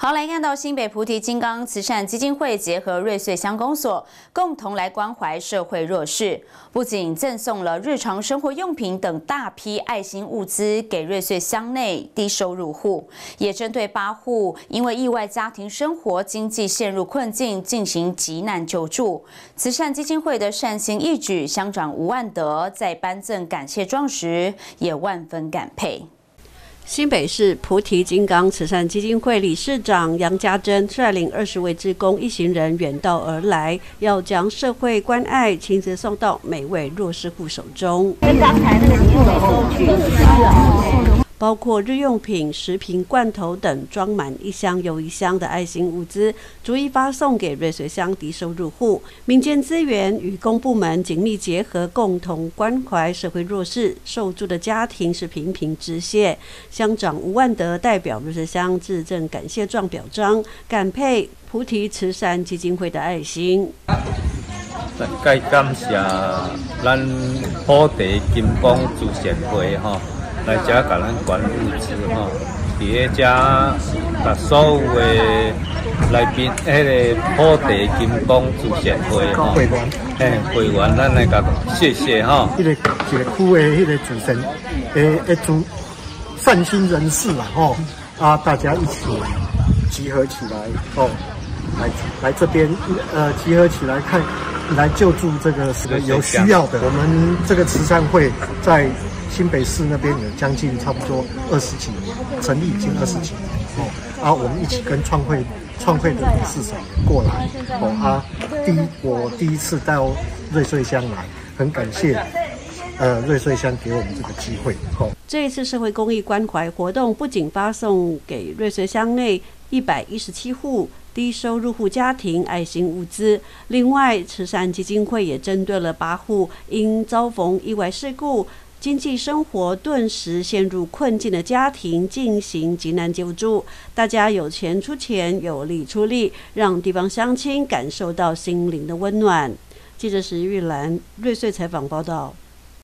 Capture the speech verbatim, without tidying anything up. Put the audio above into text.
好，来看到新北菩提金刚慈善基金会结合瑞穗乡公所，共同来关怀社会弱势。不仅赠送了日常生活用品等大批爱心物资给瑞穗乡内低收入户，也针对八户因为意外家庭生活经济陷入困境进行急难救助。慈善基金会的善心义举，乡长吴万德在颁赠感谢状时也万分感佩。 新北市菩提金刚慈善基金会理事长杨家珍率领二十位志工一行人远道而来，要将社会关爱亲自送到每位弱势户手中。跟刚才那个题目的收取是包括日用品、食品、罐头等，装满一箱又一箱的爱心物资，逐一发送给瑞穗乡低收入户。民间资源与公部门紧密结合，共同关怀社会弱势受助的家庭，是频频致谢。乡长吴万德代表瑞穗乡致赠感谢状表彰，感佩菩提慈善基金会的爱心。 该感谢咱菩提金刚慈善会吼。 来遮甲咱捐物资吼，伫咧遮甲所有的来宾，迄个普地金刚慈善会吼，会员，嘿，会员，咱来甲谢谢吼。 迄个一个区的迄个主神，诶诶主善心人士啦吼，啊，大家一起集合起来哦，来来这边呃集合起来看，来救助这个是有需要的。我们这个慈善会在 新北市那边有将近差不多二十几年，成立已经二十几年哦。啊，我们一起跟创会创会的理事长过来哦。啊，第一我第一次到瑞穗乡来，很感谢呃瑞穗乡给我们这个机会哦。 这一次社会公益关怀活动不仅发送给瑞穗乡内一百一十七户 低收入户家庭爱心物资，另外慈善基金会也针对了八户因遭逢意外事故， 经济生活顿时陷入困境的家庭进行急难救助，大家有钱出钱，有力出力，让地方乡亲感受到心灵的温暖。记者石玉兰瑞穗采访报道。